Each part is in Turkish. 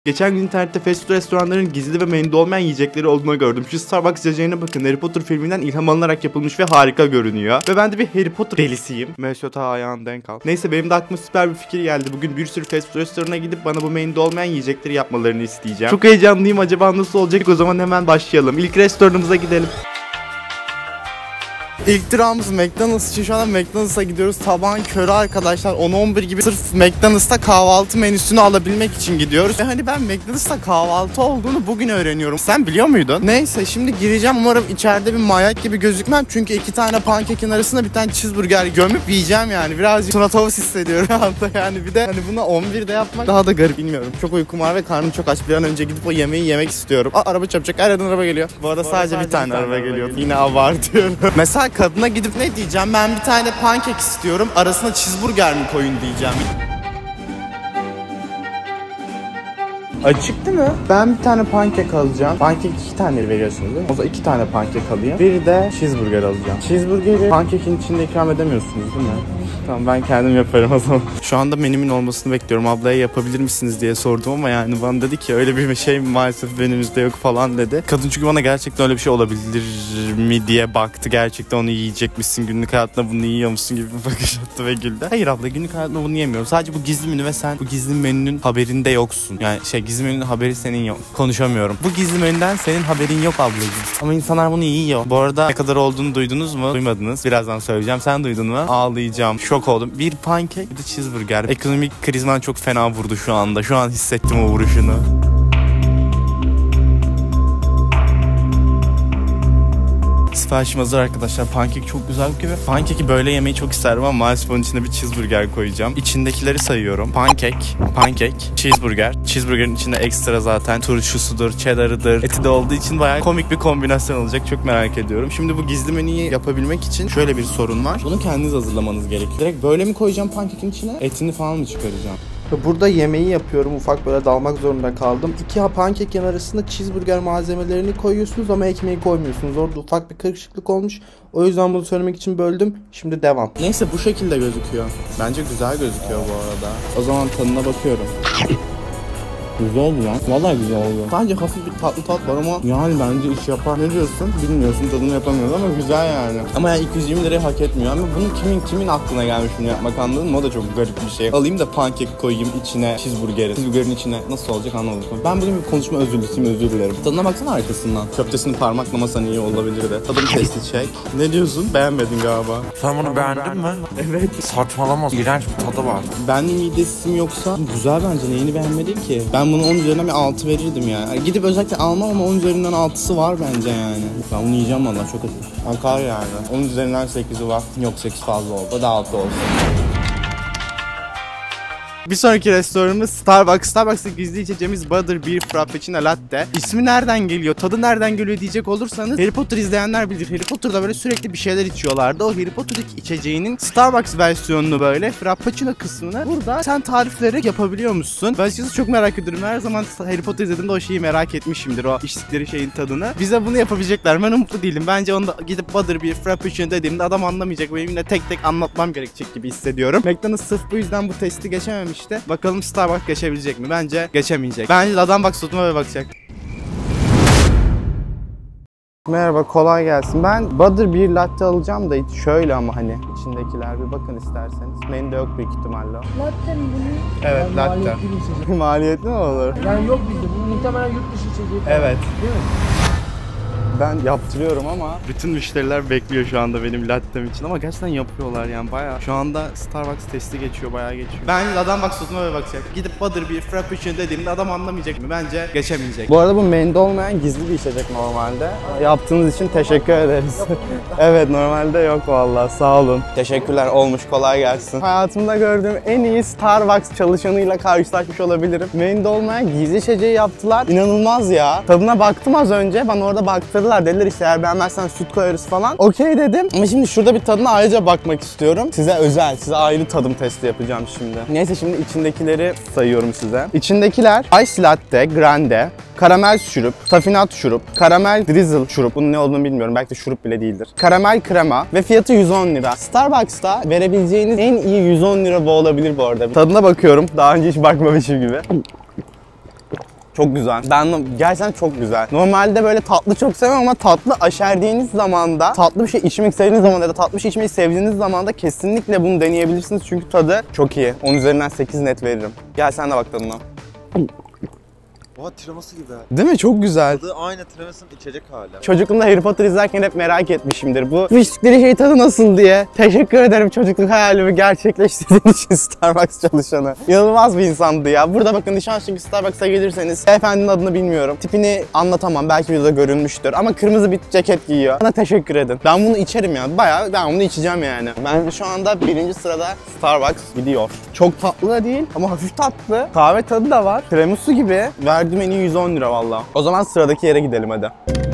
Geçen gün internette fast food restoranların gizli ve menüde olmayan yiyecekleri olduğunu gördüm. Şu Starbucks içeceğine bakın. Harry Potter filminden ilham alınarak yapılmış ve harika görünüyor. Ve ben de bir Harry Potter delisiyim. Mesut'a ayağını denk al. Neyse benim de aklıma süper bir fikir geldi. Bugün bir sürü fast food restoranına gidip bana bu menüde olmayan yiyecekleri yapmalarını isteyeceğim. Çok heyecanlıyım. Acaba nasıl olacak? O zaman hemen başlayalım. İlk restoranımıza gidelim. İlk durağımız McDonald's için. Şu anda McDonald's'a gidiyoruz. Sabahın körü arkadaşlar, 10-11 gibi sırf McDonald's'ta kahvaltı menüsünü alabilmek için gidiyoruz. Ve hani ben McDonald's'ta kahvaltı olduğunu bugün öğreniyorum. Sen biliyor muydun? Neyse şimdi gireceğim. Umarım içeride bir manyak gibi gözükmem. Çünkü 2 tane pankekin arasında bir tane cheeseburger gömüp yiyeceğim yani. Birazcık tuna tavus hissediyorum hatta yani. Bir de hani bunu 11'de yapmak daha da garip, bilmiyorum. Çok uykum var ve karnım çok aç. Bir an önce gidip o yemeği yemek istiyorum. Araba çarpacak. Her yerden araba geliyor. Bu arada sadece bir tane araba geliyor. Yine abartıyorum. Mesela kadına gidip ne diyeceğim? Ben bir tane pankek istiyorum. Arasına cheeseburger mi koyun diyeceğim. Açık değil mi? Ben bir tane pankek alacağım. Pankek 2 tane veriyorsunuz değil mi? O zaman 2 tane pankek alayım. Bir de cheeseburger alacağım. Cheeseburgeri pankekin içinde ikram edemiyorsunuz değil mi? Tamam, ben kendim yaparım o zaman. Şu anda menümün olmasını bekliyorum. Ablaya yapabilir misiniz diye sordum ama yani bana dedi ki öyle bir şey maalesef menümüzde yok falan dedi. Kadın çünkü bana gerçekten öyle bir şey olabilir mi diye baktı. Gerçekten onu yiyecek misin? Günlük hayatında bunu yiyor musun gibi bir bakış attı ve güldü. Hayır abla, günlük hayatında bunu yemiyorum. Sadece bu gizli menü ve sen bu gizli menünün haberinde yoksun. Yani gizli menünün haberi senin yok. Konuşamıyorum. Bu gizli menüden senin haberin yok ablacığım. Ama insanlar bunu yiyor. Bu arada ne kadar olduğunu duydunuz mu? Duymadınız. Birazdan söyleyeceğim. Sen duydun mu? Ağlayacağım. Şok oldum. Bir pankek, bir de cheeseburger. Ekonomik kriz bana çok fena vurdu şu anda. Şu an hissettim o vuruşunu. Siparişim hazır arkadaşlar. Pankek çok güzel gibi. Pankeki böyle yemeyi çok isterim ama maalesef onun içine bir cheeseburger koyacağım. İçindekileri sayıyorum. Pankek, cheeseburger. Cheeseburgerin içinde ekstra zaten turşusudur, cheddar'ıdır, eti de olduğu için bayağı komik bir kombinasyon olacak. Çok merak ediyorum. Şimdi bu gizli menüyü yapabilmek için şöyle bir sorun var. Bunu kendiniz hazırlamanız gerekiyor. Direkt böyle mi koyacağım pankekin içine? Etini falan mı çıkaracağım? Burada yemeği yapıyorum. Ufak böyle dalmak zorunda kaldım. 2 pankekin arasında cheeseburger malzemelerini koyuyorsunuz ama ekmeği koymuyorsunuz. Orada ufak bir karışıklık olmuş. O yüzden bunu söylemek için böldüm. Şimdi devam. Neyse bu şekilde gözüküyor. Bence güzel gözüküyor bu arada. O zaman tadına bakıyorum. Güzel oldu lan. Vallahi güzel oldu. Sadece hafif bir tatlı tat var ama yani bence iş yapar. Ne diyorsun? Bilmiyorsun, tadını yapamıyoruz ama güzel yani. Ama yani 220 lirayı hak etmiyor. Ama bunu kimin aklına gelmiş bunu yapmak, anladın mı? O da çok garip bir şey. Alayım da pankek koyayım içine cheeseburgeri. Cheeseburgerin içine nasıl olacak anlamadım. Ben bugün bir konuşma özürlüsüyüm, özür dilerim. Tadına baksana arkasından. Köftesini parmaklamasan iyi olabilirdi. Tadım testi çek. Ne diyorsun? Beğenmedin galiba. Sen bunu beğendin mi? Evet. Saçmalama. İğrenç bir tadı var. Ben midesim yoksa güzel bence. Neyini beğenmedin ki? Ben bunu 10 üzerinden bir 6 verirdim yani. Gidip özellikle almam ama 10 üzerinden 6'sı var bence yani. Ben bunu yiyeceğim valla, çok kötü. Akar yani. 10 üzerinden 8'i var. Yok 8 fazla oldu. O da 6 olsun. Bir sonraki restoranımız Starbucks. Starbucks'ta gizli içeceğimiz Butterbeer Frappuccino Latte. İsmi nereden geliyor, tadı nereden geliyor diyecek olursanız Harry Potter izleyenler bilir. Harry Potter'da böyle sürekli bir şeyler içiyorlardı. O Harry Potter'daki içeceğinin Starbucks versiyonunu böyle Frappuccino kısmını burada sen tarifleri yapabiliyormuşsun. Ben açıkçası çok merak ediyorum. Her zaman Harry Potter izlediğimde o şeyi merak etmişimdir. O içtikleri şeyin tadını. Bize bunu yapabilecekler. Ben umutlu değilim. Bence onu da gidip Butterbeer Frappuccino dediğimde adam anlamayacak. Benim de tek tek anlatmam gerekecek gibi hissediyorum. McDonald's sırf bu yüzden bu testi geçememiş. Bakalım Starbucks geçebilecek mi? Bence geçemeyecek. Bence adam bak sutuma ve bakacak. Merhaba, kolay gelsin. Ben Butterbeer Latte alacağım da şöyle ama hani içindekiler bir bakın isterseniz. Menüde yok büyük ihtimalle. Latte mi bunu? Evet, yani latte. Maliyetli bir içecek. Maliyetli mi olur? Yani yok bizde. Bu muhtemelen yurt dışı içeceği. Evet. Değil mi? Ben yaptırıyorum ama bütün müşteriler bekliyor şu anda benim lattem için ama gerçekten yapıyorlar yani bayağı. Şu anda Starbucks testi geçiyor, bayağı geçiyor. Ben adam bak sutuma ve bakacak. Gidip Butterbeer Frappuccino dediğimde adam anlamayacak mı? Bence geçemeyecek. Bu arada bu menüde olmayan gizli bir içecek normalde. Yaptığınız için teşekkür ederiz. Evet, normalde yok vallahi, sağ olun. Teşekkürler, olmuş, kolay gelsin. Hayatımda gördüğüm en iyi Starbucks çalışanıyla karşılaşmış olabilirim. Menüde olmayan gizli içeceği yaptılar. İnanılmaz ya. Tadına baktım az önce. Bana orada baktırdılar. Dediler işte eğer beğenmezsen süt koyarız falan. Okey dedim. Ama şimdi şurada bir tadına ayrıca bakmak istiyorum. Size özel, size ayrı tadım testi yapacağım şimdi. Neyse şimdi içindekileri sayıyorum size. İçindekiler Ice Latte, Grande, karamel şurup, tafinat şurup, karamel drizzle şurup. Bunun ne olduğunu bilmiyorum. Belki de şurup bile değildir. Karamel krema ve fiyatı 110 lira. Starbucks'ta verebileceğiniz en iyi 110 lira bu olabilir bu arada. Tadına bakıyorum. Daha önce hiç bakmamışım gibi. Çok güzel. Ben gerçekten çok güzel. Normalde böyle tatlı çok sevmem ama tatlı aşerdiğiniz zaman da, tatlı bir şey içmek istediğiniz zaman ya da tatlı bir şey içmeyi sevdiğiniz zaman da kesinlikle bunu deneyebilirsiniz. Çünkü tadı çok iyi. 10 üzerinden 8 net veririm. Gel sen de bak tadına. Oha tiramisu gibi. Değil mi? Çok güzel. Tadı aynı tiramisu'nun içecek hali. Çocukluğumda Harry Potter izlerken hep merak etmişimdir. Bu içtikleri şey tadı nasıl diye. Teşekkür ederim çocukluk hayalimi gerçekleştirdiğin için Starbucks çalışanı. İnanılmaz bir insandı ya. Burada bakın Nişantaşı Starbucks'a gelirseniz, efendinin adını bilmiyorum. Tipini anlatamam. Belki videoda görünmüştür. Ama kırmızı bir ceket giyiyor. Bana teşekkür edin. Ben bunu içerim ya. Bayağı ben bunu içeceğim yani. Ben şu anda 1. sırada Starbucks gidiyor. Çok tatlı da değil ama hafif tatlı. Kahve tadı da var. Tiramisu gibi. Verdiğim en iyi 110 lira valla. O zaman sıradaki yere gidelim hadi.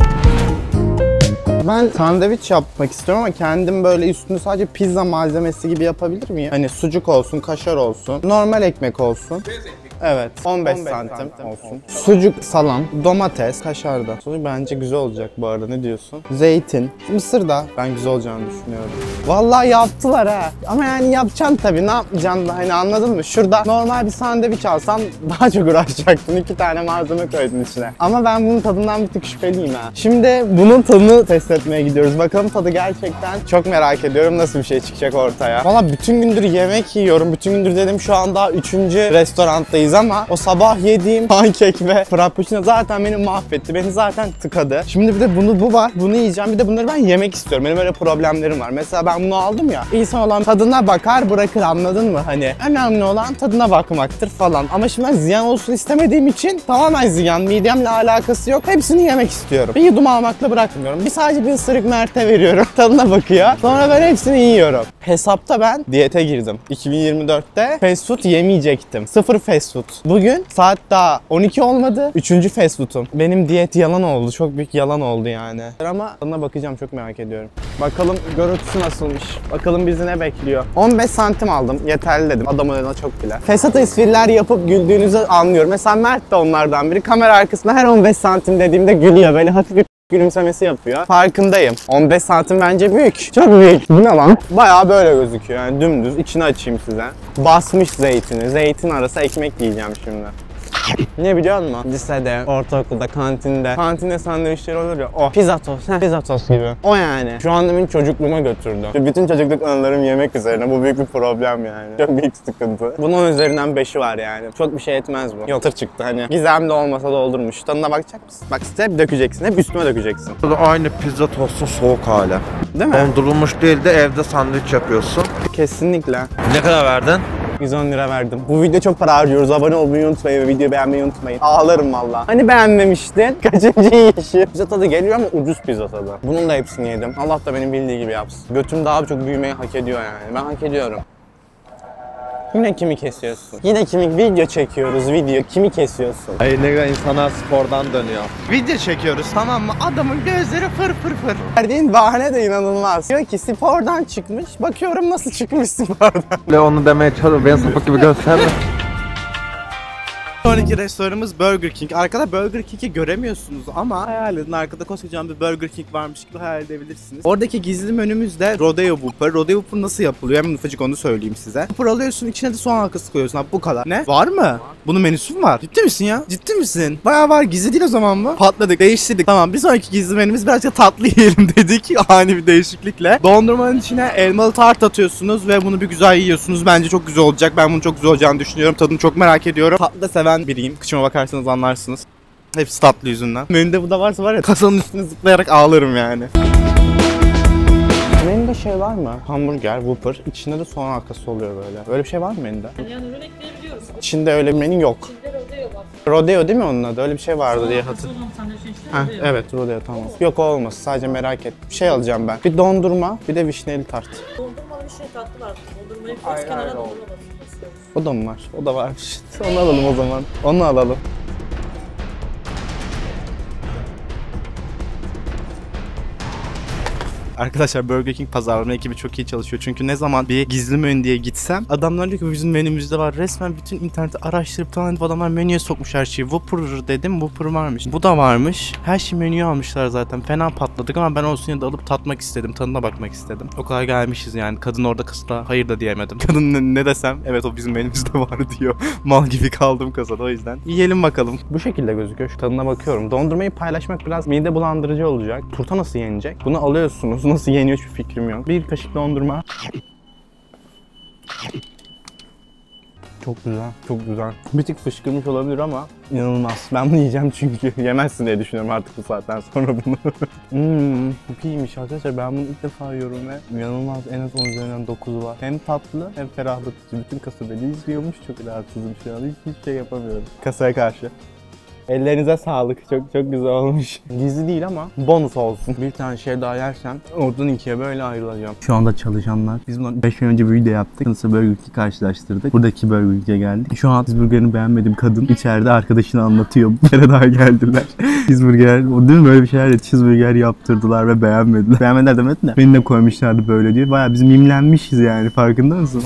Ben sandviç yapmak istiyorum ama kendim böyle üstünü sadece pizza malzemesi gibi yapabilir miyim? Hani sucuk olsun, kaşar olsun, normal ekmek olsun. Evet, 15 santim olsun. Sucuk, salam, domates, kaşar da. Sucuk bence güzel olacak bu arada, ne diyorsun? Zeytin, mısır da ben güzel olacağını düşünüyorum. Vallahi yaptılar ha. Ama yani yapacaksın tabii, ne yapacaksın da hani, anladın mı? Şurada normal bir sandviç alsam daha çok uğraşacaktın. 2 tane malzeme koydun içine. Ama ben bunun tadından bir tık şüpheliyim ha. Şimdi bunun tadını test etmeye gidiyoruz. Bakalım tadı gerçekten çok merak ediyorum, nasıl bir şey çıkacak ortaya. Valla bütün gündür yemek yiyorum. Bütün gündür dedim, şu an daha 3. restoranttayız ama o sabah yediğim pankek ve frappuccino zaten beni mahvetti. Beni zaten tıkadı. Şimdi bir de bu var. Bunu yiyeceğim. Bir de bunları ben yemek istiyorum. Benim öyle problemlerim var. Mesela ben bunu aldım ya. İnsan olan tadına bakar bırakır, anladın mı? Hani önemli olan tadına bakmaktır falan. Ama şimdi ben ziyan olsun istemediğim için tamamen ziyan. Midemle alakası yok. Hepsini yemek istiyorum. Bir yudum almakla bırakmıyorum. Sadece bir ısırık Mert'e veriyorum. Tadına bakıyor. Sonra ben hepsini yiyorum. Hesapta ben diyete girdim. 2024'te fast food yemeyecektim. 0 fast food. Bugün saat daha 12 olmadı. 3. fast food'um. Benim diyet yalan oldu. Çok büyük yalan oldu yani. Ama tadına bakacağım, çok merak ediyorum. Bakalım görüntüsü nasılmış. Bakalım bizi ne bekliyor. 15 santim aldım. Yeterli dedim. Adamın önüne çok bile. Fesat espriler yapıp güldüğünüzü anlıyorum. Mesela Mert de onlardan biri. Kamera arkasında her 15 santim dediğimde gülüyor. Böyle hafif bir gülümsemesi yapıyor. Farkındayım. 15 santim bence büyük. Çok büyük. Bu ne lan? Bayağı böyle gözüküyor yani, dümdüz. İçini açayım size. Basmış zeytini. Zeytin arası ekmek yiyeceğim şimdi. Ne biliyor musun? Lisede, ortaokulda, kantinde. Kantinde sandviçleri olur ya. O. Pizza tost. Pizza tost gibi. O yani. Şu anda beni çocukluğuma götürdü. Bütün çocukluk anılarım yemek üzerine. Bu büyük bir problem yani. Çok büyük sıkıntı. Bunun üzerinden 5'i var yani. Çok bir şey etmez bu. Yok, tır çıktı hani. Gizemli olmasa da olurmuş. Tadına bakacak mısın? Bak, hep dökeceksin. Hep üstüme dökeceksin. Bu da aynı pizza tostun soğuk hali. Değil mi? Dondurulmuş değil de evde sandviç yapıyorsun. Kesinlikle. Ne kadar verdin? 110 lira verdim. Bu video çok para harcıyoruz. Abone olmayı unutmayın ve videoyu beğenmeyi unutmayın. Ağlarım valla. Hani beğenmemiştin? Kaçıncı yiyişi? Pizza tadı geliyor ama ucuz pizza tadı. Bunun da hepsini yedim. Allah da benim bildiği gibi yapsın. Götüm daha çok büyümeyi hak ediyor yani. Ben hak ediyorum. Yine kimi kesiyorsun? Yine kimi video çekiyoruz, video. Kimi kesiyorsun? Ay ne güzel, insanlar spordan dönüyor. Video çekiyoruz, tamam mı? Adamın gözleri fır fır fır. Verdiğin bahane de inanılmaz. Diyor ki spordan çıkmış. Bakıyorum nasıl çıkmış spordan. Ve onu demeye çalışıyorum. Ben sapık gibi gösterme. Sonraki restoranımız Burger King. Arkada Burger King'i göremiyorsunuz ama hayal edin, arkada koskocaman bir Burger King varmış gibi hayal edebilirsiniz. Oradaki gizli menümüz de Rodeo Whopper. Rodeo Whopper nasıl yapılıyor? Hemen ufacık onu söyleyeyim size. Whopper alıyorsun, içine de soğan halkası koyuyorsun abi, bu kadar. Ne? Var mı? Bunun menüsü mü var? Ciddi misin ya? Ciddi misin? Bayağı var, gizli değil o zaman bu. Patladık, değiştirdik. Tamam, bir sonraki gizli menümüz birazcık tatlı yiyelim dedik. Ani bir değişiklikle. Dondurmanın içine elmalı tart atıyorsunuz ve bunu bir güzel yiyorsunuz. Bence çok güzel olacak. Ben bunu çok güzel olacağını düşünüyorum. Tadını çok merak ediyorum. Tatlı da seven biriyim. Kıçıma bakarsanız anlarsınız. Hepsi tatlı yüzünden. Menüde bu da varsa var ya, kasanın üstüne zıplayarak ağlarım yani. Menüde şey var mı? Hamburger, Whopper. İçinde de soğan halkası oluyor böyle. Öyle bir şey var mı menüde? Yani ürün ekleyebiliyoruz. İçinde öyle bir menü yok. İçinde rodeo var. Rodeo değil mi onun adı? Öyle bir şey vardı diye hatırlıyorum. Hocam sandviçin içinde rodeo. Evet, rodeo, tamam. Yok, o olmasın. Sadece merak ettim. Bir şey alacağım ben. Bir dondurma, bir de vişneli tart. Dondurmalı bir şey tatlı var. Dondurmayı koyuz kenara, dondurma basıyoruz. O da mı var? O da varmış. Onu alalım o zaman. Onu alalım. Arkadaşlar Burger King pazarlama ekibi çok iyi çalışıyor. Çünkü ne zaman bir gizli menü diye gitsem adamlar diyor ki bizim menümüzde var. Resmen bütün interneti araştırıp tanıdık adamlar menüye sokmuş her şeyi. Whopper dedim, Whopper varmış. Bu da varmış. Her şey menüye almışlar zaten. Fena patladık ama ben olsun ya da alıp tatmak istedim. Tadına bakmak istedim. O kadar gelmişiz yani. Kadın orada kasada hayır da diyemedim. Kadın ne desem evet o bizim menümüzde var diyor. Mal gibi kaldım kasada o yüzden. Yiyelim bakalım. Bu şekilde gözüküyor. Şu tadına bakıyorum. Dondurmayı paylaşmak biraz mide bulandırıcı olacak. Turta nasıl yenecek? Bunu alıyorsunuz. Nasıl yeniyor hiçbir fikrim yok. Bir kaşık dondurma. Çok güzel, çok güzel. Bir tık fışkırmış olabilir ama inanılmaz. Ben bunu yiyeceğim çünkü. Yemezsin diye düşünüyorum artık bu saatten sonra bunu. Çok iyiymiş arkadaşlar. Ben bunu ilk defa yiyorum ve inanılmaz. En az 10 üzerinden 9 var. Hem tatlı hem ferahlatıcı. Bütün kasa beni izliyormuş. Çok rahatsızım şu an. Hiçbir şey yapamıyorum. Kasaya karşı. Ellerinize sağlık. Çok güzel olmuş. Gizli değil ama bonus olsun. Bir tane şey daha yersem oradan ikiye böyle ayrılacağım. Şu anda çalışanlar. Biz bundan 5 ay önce bir video yaptık. Nasıl Burger King'i karşılaştırdık. Buradaki Burger King'e geldik. Şu an cheeseburger'ını beğenmediğim kadın içeride arkadaşını anlatıyor. Bir kere daha geldiler. Cheeseburger, o değil mi böyle bir şeyler cheeseburger yaptırdılar ve beğenmediler. Beğenmediler demedim de. Beni de koymuşlardı böyle diyor. Bayağı biz mimlenmişiz yani farkında mısın?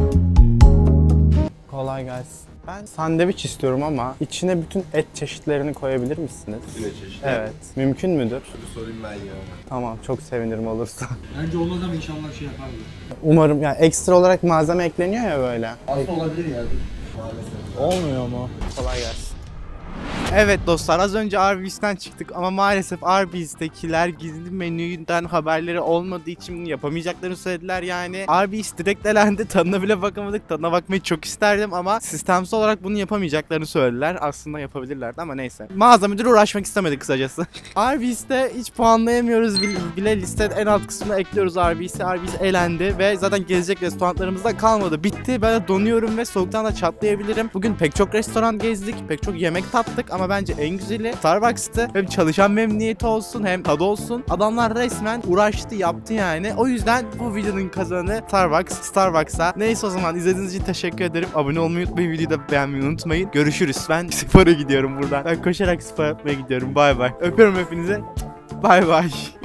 Kolay gelsin. Ben sandviç istiyorum ama içine bütün et çeşitlerini koyabilir misiniz? Bütün et çeşitleri. Evet. Mümkün müdür? Bir sorayım ben ya. Tamam, çok sevinirim olursa. Bence olmaz ama inşallah şey yapar. Umarım yani ekstra olarak malzeme ekleniyor ya böyle. Aslında olabilir yani. Maalesef. Olmuyor mu? Kolay gelsin. Evet dostlar az önce Arby's'ten çıktık ama maalesef Arby's'tekiler gizli menüden haberleri olmadığı için bunu yapamayacaklarını söylediler yani. Arby's direkt elendi, tadına bile bakamadık, tadına bakmayı çok isterdim ama sistemsel olarak bunu yapamayacaklarını söylediler. Aslında yapabilirlerdi ama neyse. Mağaza müdürü uğraşmak istemedi kısacası. Arby's'te hiç puanlayamıyoruz bile listenin en alt kısmına ekliyoruz Arby's'i. Arby's elendi ve zaten gezecek restoranlarımızda kalmadı. Bitti, ben de donuyorum ve soğuktan da çatlayabilirim. Bugün pek çok restoran gezdik, pek çok yemek tattık ama bence en güzeli Starbucks'tı. Hem çalışan memnuniyeti olsun hem tadı olsun. Adamlar resmen uğraştı, yaptı yani. O yüzden bu videonun kazananı Starbucks'a. Neyse o zaman izlediğiniz için teşekkür ederim. Abone olmayı unutmayın, videoyu da beğenmeyi unutmayın. Görüşürüz. Ben spora gidiyorum buradan. Ben koşarak spor yapmaya gidiyorum. Bay bay. Öpüyorum hepinize. Bay bay.